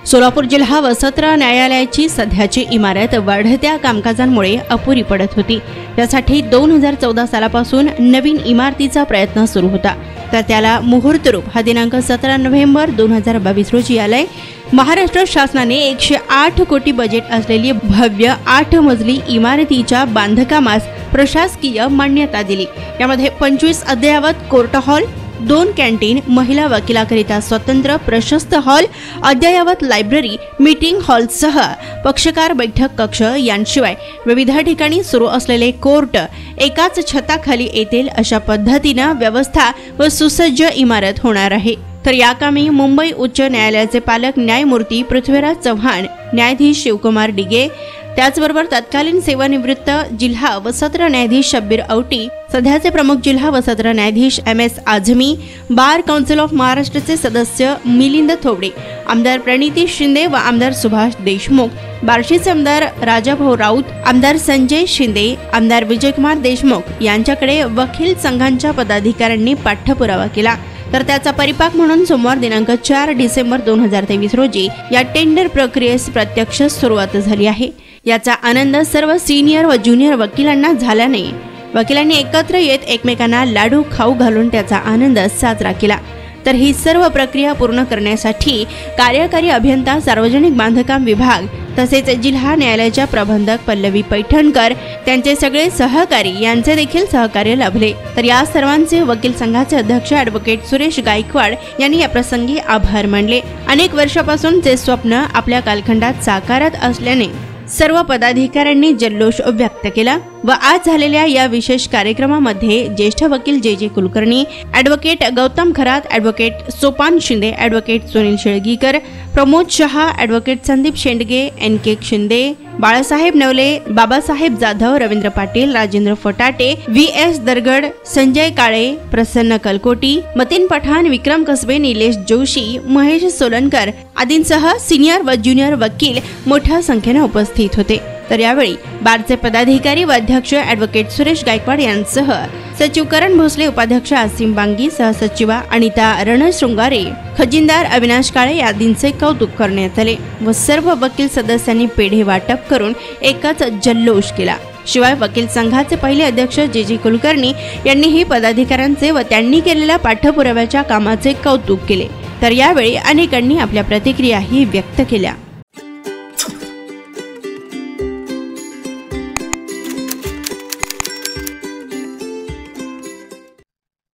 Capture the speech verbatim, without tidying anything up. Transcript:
सोलापूर जिल्हा व सत्र न्यायालयाची सध्याची इमारत वाढत्या कामकाजांमुळे अपुरी पडत होती। त्यासाठी दोन हजार चौदा सालापासून नवीन इमारतीचा प्रयत्न सुरू होता, तर त्याला मुहूर्तरूप हा दिनांक सतरा नोव्हेंबर दोन हजार बावीस रोजी आलाय। महाराष्ट्र शासनाने एकशे आठ कोटी बजेट असलेली भव्य आठ मजली इमारतीच्या बांधकामास प्रशासकीय मान्यता दिली। यामध्ये पंचवीस अद्ययावत कोर्ट हॉल, दोन कॅन्टीन, महिला वकिलाकरिता स्वतंत्र प्रशस्त हॉल, अद्ययावत लायब्ररी, मीटिंग हॉलसह पक्षकार बैठक कक्ष यांशिवाय विविध ठिकाणी सुरू असलेले कोर्ट एकाच छताखाली येतील अशा पद्धतीने व्यवस्था व सुसज्ज इमारत होणार आहे। तर या कामी मुंबई उच्च न्यायालयाचे पालक न्यायमूर्ती पृथ्वीराज चव्हाण, न्यायाधीश शिवकुमार डिगे, त्याचबरोबर तत्कालीन सेवानिवृत्त जिल्हा व सत्र न्यायाधीश शब्बीर औटी, सध्याचे प्रमुख जिल्हा व सत्र न्यायाधीश M S Azmi, bar council of महाराष्ट्राचे सदस्य मिलिंद थोबडे, आमदार प्रणिती शिंदे व आमदार सुभाष देशमुख, बार्शीचे आमदार राजाभाऊ राऊत, आमदार संजय शिंदे, आमदार विजयकुमार देशमुख यांच्याकडे वकील संघांच्या पदाधिकाऱ्यांनी पाठपुरावा केला। तर त्याचा परिपाक म्हणून सोमवार दिनांक चार डिसेंबर दोन हजार तेवीस रोजी या टेंडर प्रक्रियेस प्रत्यक्ष सुरुवात झाली आहे। याचा आनंद सर्व सिनियर व ज्युनियर वकिलांना झाल्याने वकिलांनी एकत्र येत एकमेकांना लाडू खाऊ घालून त्याचा आनंद साजरा केला। तर ही सर्व प्रक्रिया पूर्ण करण्यासाठी कार्यकारी अभियंता, सार्वजनिक बांधकाम विभाग तसेच जिल्हा न्यायालयाच्या प्रबंधक पल्लवी पैठणकर, त्यांचे सगळे सहकारी यांचे देखील सहकार्य लाभले। तर या सर्वांचे वकील संघाचे अध्यक्ष ॲडव्होकेट सुरेश गायकवाड यांनी या प्रसंगी आभार मानले। अनेक वर्षापासून जे स्वप्न आपल्या कालखंडात साकारत असल्याने सर्व पदाधिकाऱ्यांनी जल्लोष व्यक्त केला व आज झालेल्या या विशेष कार्यक्रमामध्ये ज्येष्ठ वकील J J Kulkarni, advocate Gautam Kharat, advocate Sopan Shinde, advocate Sunil Shelgikar, Pramod Shah, advocate Sandeep Shendge, N K Shinde, Balasaheb Navale, Babasaheb Jadhav, Ravindra Patil, Rajendra Phatate, V S Dargad, Sanjay Kale, Prasanna Kalkoti, Matin Pathan, Vikram Kasbe, Nilesh Joshi, Mahesh Solankar आदींसह सिनियर व ज्युनियर वकील मोठ्या संख्येने उपस्थित होते। तर यावेळी बारचे पदाधिकारी व अध्यक्ष ॲडव्होकेट सुरेश गायकवाड यांसह सचिव करण भोसले, उपाध्यक्ष आसिम बांगी, सहसचिवा अनिता रणशृंगारे, खजिनदार अविनाश काळे आदींचे कौतुक करण्यात आले व सर्व वकील सदस्यांनी पेढे वाटप करून एकच जल्लोष केला। शिवाय वकील संघाचे पहिले अध्यक्ष जे जे कुलकर्णी यांनीही पदाधिकाऱ्यांचे व त्यांनी केलेल्या पाठपुराव्याच्या कामाचे कौतुक केले। तर यावेळी अनेकांनी आपल्या प्रतिक्रियाही व्यक्त केल्या।